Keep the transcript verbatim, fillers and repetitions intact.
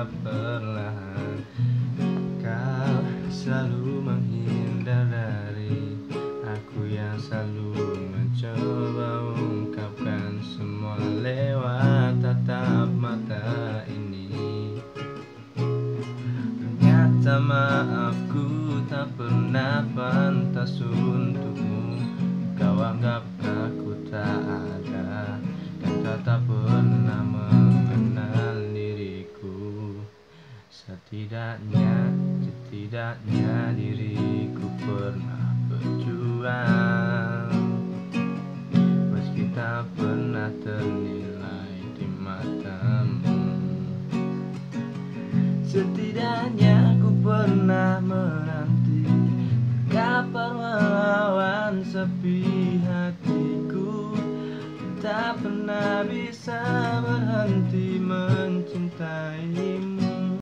perlahan. Kau selalu menghindar dari aku yang selalu mencoba ungkapkan semua lewat tatap mata ini. Ternyata maafku tak pernah pantas untukmu. Kau anggap aku tak ada, dan kau tak pernah mengenal diriku. Setidaknya, setidaknya diriku pernah berjuang, meski tak pernah ternilai di matamu. Setidaknya ku pernah menanti, kapan melawan sepi hatiku. Tak pernah bisa berhenti mencintaimu.